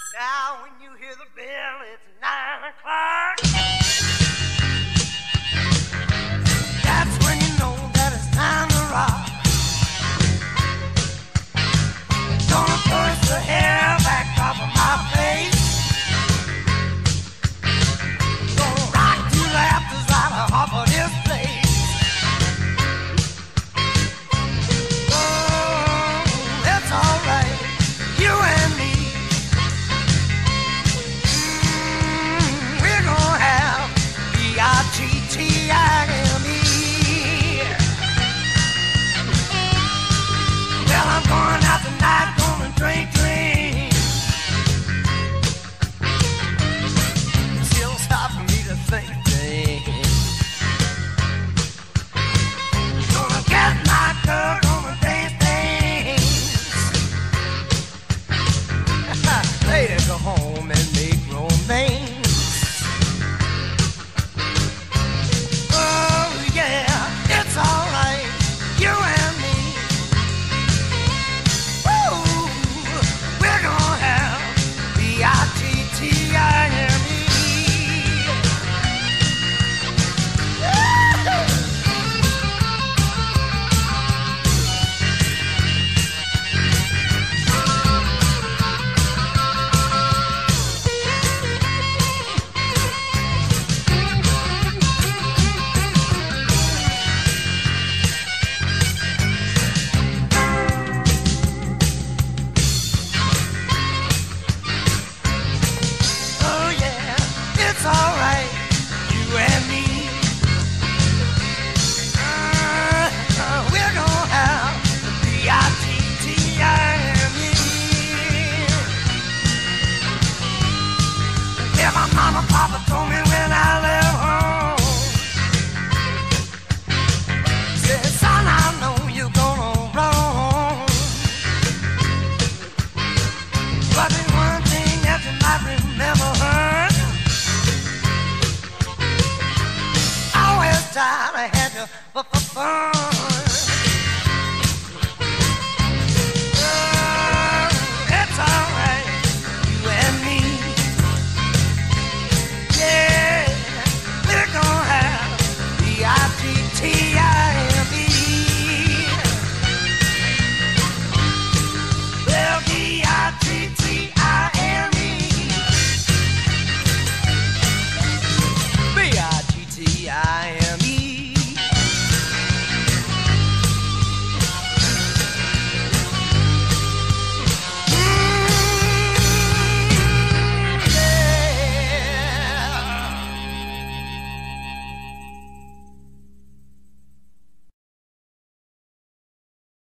Now when you hear the bell, it's 9 o'clock. That's when you know that it's time to rock. Gonna push the hair back off of my face. Gonna rock you laughters right off of this place. Oh, it's alright, you and me. We're gonna have B-I-T-T-I-M-E. Well, I'm going out tonight, gonna drink. It's still hard for me to think. Gonna get my girl, gonna dance. Ladies, go home and make romance. Oh yeah, it's alright, you and me. Woo, we're gonna have B-I-T-T-I-M-E. Oh yeah, it's alright, you and me. We're gonna have the B-I-T-T-I-M-E. Yeah, my mama, papa told me when I left home. Said, son, I know you're gonna roam. But there's one thing that you might remember, huh? Always tried to have you for fun.